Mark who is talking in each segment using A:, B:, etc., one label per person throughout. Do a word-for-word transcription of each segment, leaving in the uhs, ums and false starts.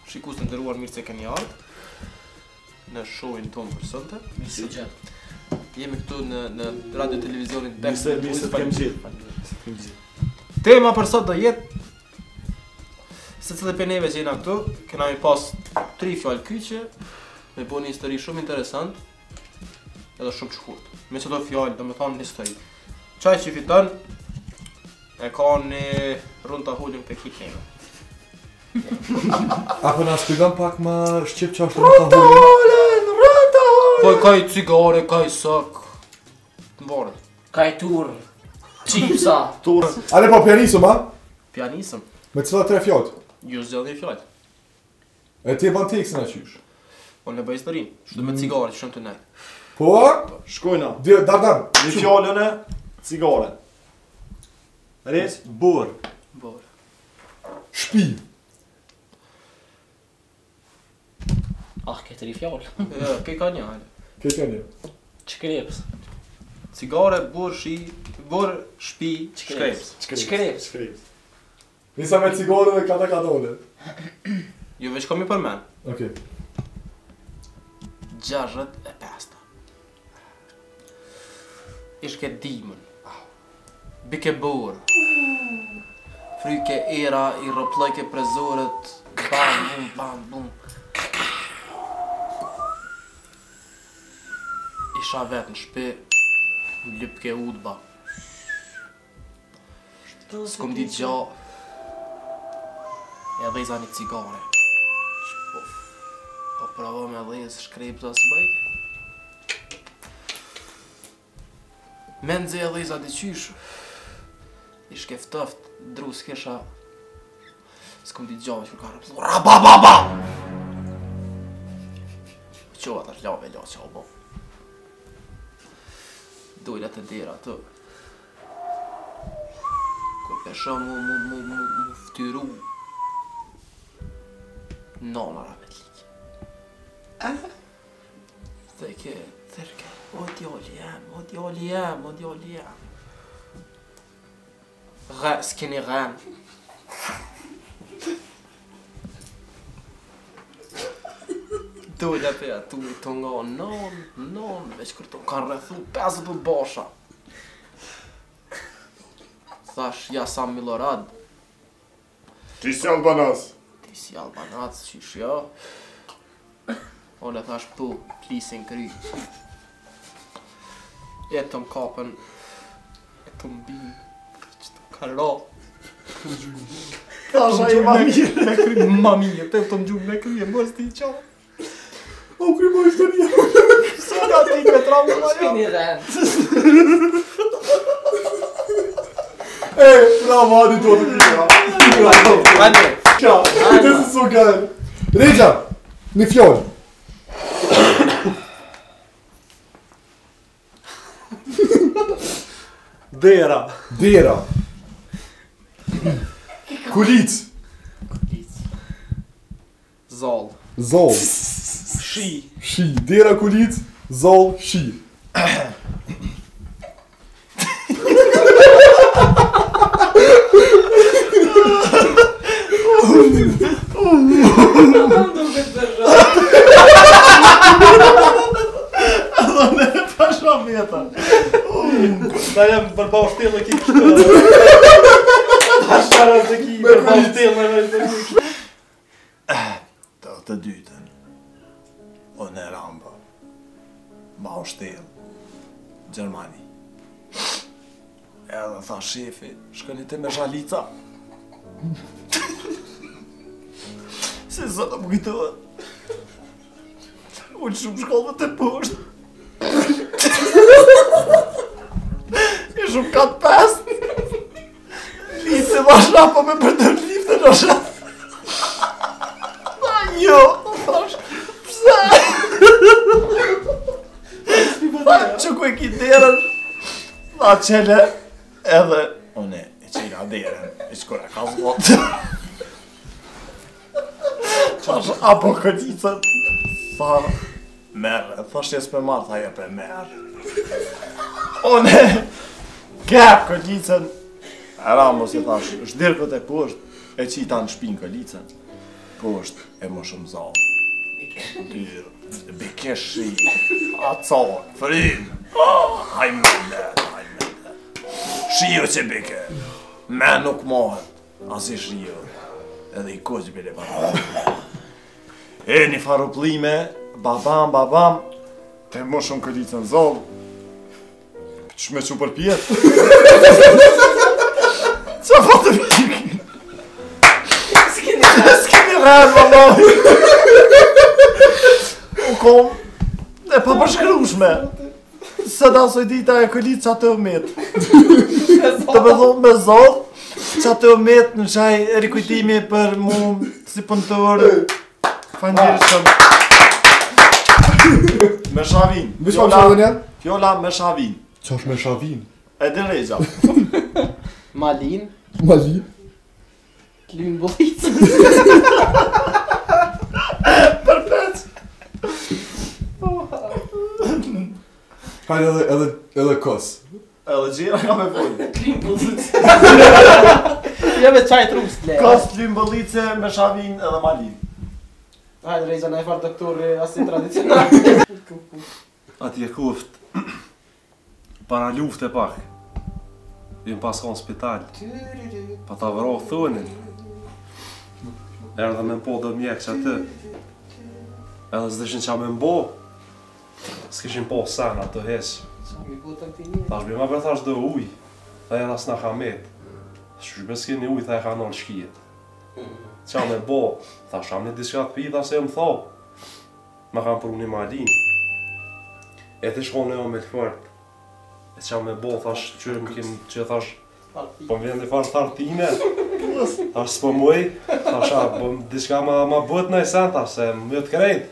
A: Shikues të nderuar, mirë se keni ardhur në show-in tonë për sonte.
B: Mirë se gjatë.
A: Jemi këtu në në radio televizionin
C: Mirë se mirë se kemi gjithë.
A: Tema për sot do jetë secili prej neve që jena këtu, kena mi pas tri fjalë kyçe, me bo një histori shumë interesant edhe shumë shkurt. Me çdo fjalë, domethënë një histori. Çaj që fiton e ka një rund ta hulim tek kikema.
C: Apo na shpjegon pak më shqip që është rrota hulim.
A: Po kaj cigare, kaj sak. Mbarë.
B: Kaj tur, çipsa.
C: Tur. Ale po pianisëm, a?
A: Pianisëm.
C: Me cila tre fjalë?
A: Ju zgjidh një fjalë.
C: E ti e ban tekstin aty.
A: Po në bëj historinë, çdo me cigare që shon të nej.
C: Po?
D: Shkojna.
C: Dhe dar dar.
D: Një fjallën e cigare. Rez, burr.
A: Burr.
C: Shtëpi.
B: Ah, ke tri fjallë.
A: Ja, ke ka një hajde.
C: Ke keni?
B: Çkreps.
A: Cigare, burr, shi, burr, shtëpi, shkreps.
B: Shkreps.
C: Shkreps. Nisa me cigare dhe kata katole.
A: Ju veç kam i përmen.
C: Okej.
A: gjashtëdhjetë e pesë. Ishke dimën. Bike burr. Fryke era, i rroplojke prezorët. Bam, bum, bam, bum. Isha vetë në shpi, më lypke udba. S'kom ditë gja, e dheza një cigare. Po pravo me dhez shkrepta s'bajke. Me nëzhe e dheza di qysh. Ishke ftoft, dru s'kesha. S'kom ditë gja, që ka rëpëllu. Rabababa! Qova tash lave la qa o bo. Dojla të dera të. Kur pesha mu mu mu mu mu ftyru. Nanara me t'lik. Theke, theke, o djali jem, o djali jem, o djali jem. Gë, s'keni gën. Dojla pe atu i të nga non, non, veç kërë të kanë rrethu pesëdhjetë basha. Thash, ja sa Milorad.
D: Ti si Albanas.
A: Ti si Albanas, qysh ja. One thash, pu, plisin kry. E të më kapën, e të më binë, që të ka ra.
D: Tasha i ma mirë.
A: Me kry, ma mirë, te të më gjumë me kry, e mos ti qa.
C: O kry mo ishte një.
A: Sona ti me tramë ma
B: Shpini rend.
C: E, bravo, Adi do të kry.
A: Ande.
C: Qa, këtë se so gërë. Regja, një fjallë.
D: Dera.
C: Dera. Kulic.
A: Zall.
C: Zoll.
A: Shi.
C: Shi. Dera kulic. Zoll. Shi.
D: Pasha meta.
A: Da jam përbau shtellë ki kështë. Pasha rëzë ki përbau shtellë me kështë.
D: Të të dytën. O në ramba. Ma o shtellë. Gjermani. Edhe tha shefi, shkëni ti me zhalica. Se zëtë më kujtohet. Unë shumë shkollëve të poshtë. E shumë katë pesë. Lise ma shrapo me përdër lifte në shatë. Tha jo, thash, pse? Tha që ku e ki derën. Tha qele edhe, one, e qela derën, e qkura ka zlotë. Thash, apo këllicën. Tha, merë, thash jes për marë, tha je për merë. One, kep këllicën. E Ramos i thash, shdirkët e poshtë, e qita në shpinë këllicën. Po është e më shumë zallë. Dyrë, bikeshi, acar, frin. Hajmende, hajmende. Shio që bike. Me nuk mohet, as i shio. Edhe i koqë bile babam. E një faruplime, babam, babam. Te më shumë këllicën zallë. Që me që përpjet? Qa po të vijek? S'keni rrën, babam. U kom, e pa përshkrushme. Se da soj dita e këllit që atë omet. Të me thonë me zot, që atë omet në qaj rikujtimi për mu si pëntër. Fanjiri shumë. Me shavin.
C: Me shpa që edhe njerë?
D: Fjolla me shavin.
C: Qa është me shavin?
D: E dhe rejgja.
B: Malin.
C: Malin?
B: Lyn bollicë.
D: Përpec.
C: Hajde edhe, edhe, edhe kos.
D: Edhe gjira ka me folë.
B: Lyn bollicë. Ja me çaj trus le.
D: Kos, lymbëllice, me shavin edhe malin.
B: Hajde Reza, na e farë doktor asi tradicional.
E: Ati e kuft, para luft e pak, vim pas ka në spital, pa ta vëroh thunin, erdhe me mpo dhe mjek që aty, edhe s'dishin qa me mbo, s'kishin po sen atë heq. Thash bima për thash dhe uj, dhe edhe s'na ka met, shqyshbe s'kini uj, tha e ka nol shkijet. Qa me bo, thash am një diska të pi, tha se më tho, ma kam pru një malin. E të shkone jo me lëfart. E qa me bo, thash, që më kin, që thash, po më vjen një farë tartine, thash s'po muj, thash a, po diçka ma, ma bët në i sen, thash, se më jëtë krejt.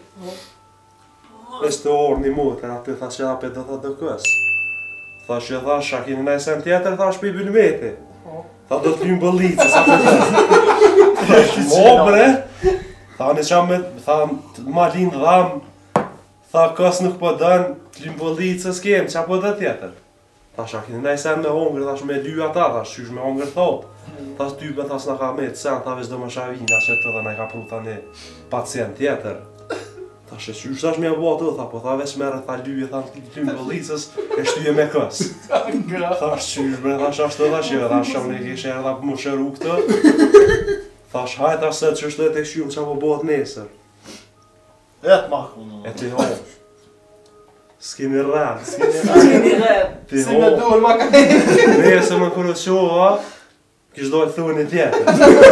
E: Eshte orë një mutë, e aty thash që apet dhe tha do kës. Thash që thash, a kini në i sen tjetër, thash për i bylmeti. Tha do t'lymë bëllicës, a për thash, mo bre, tha një qa me, tha, malin dham, tha kës nuk po dën, t'lymë bëllicës kem, qa po dhe tjetër. Thash, a kini nej sen me hongër, thash me ly ata, thash, qysh me hongër thot. Thash, type, thash, na ka me të sen, tha veç do më shavina, që të dhe na ka pru tha një pacient tjetër. Thash, e qysh thash me abo ato, tha, po tha veç mere, tha lyje, tha t'lymë bëllicës, e shtyje me kës. Thash, qysh bre, thash, ashtu thash, jo, thash, sham ne kishe erdha për më shëru këtë. Thash, hajt, thash, se qysh të e të këshyum, qa po bëhet nesër.
D: E të maku.
E: E ti ho. S'kini rrën, s'kini
B: S'keni rrën.
E: Ti
B: Si me
E: ho.
B: duhet ma ka e.
E: Nëse më kërë qoha, kish dojtë thuni tjetër.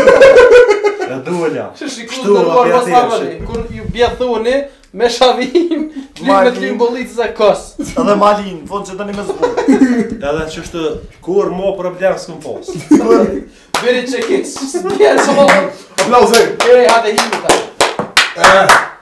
E: E duhelja.
B: Shikus
E: Shtu,
B: në duar
E: apja
B: pas
E: tjetër,
B: avëri. Kur ju bje thuni, me shavim, lymë me t'lymë bollicës e kos.
D: Edhe malin, fond që të një me zbur.
E: Edhe që shtë, kur mo problem s'këm pos.
B: Bëri që kisë, s'bjerë që më.
C: Aplauze!
B: Ere, hate himi ta.
C: Eh,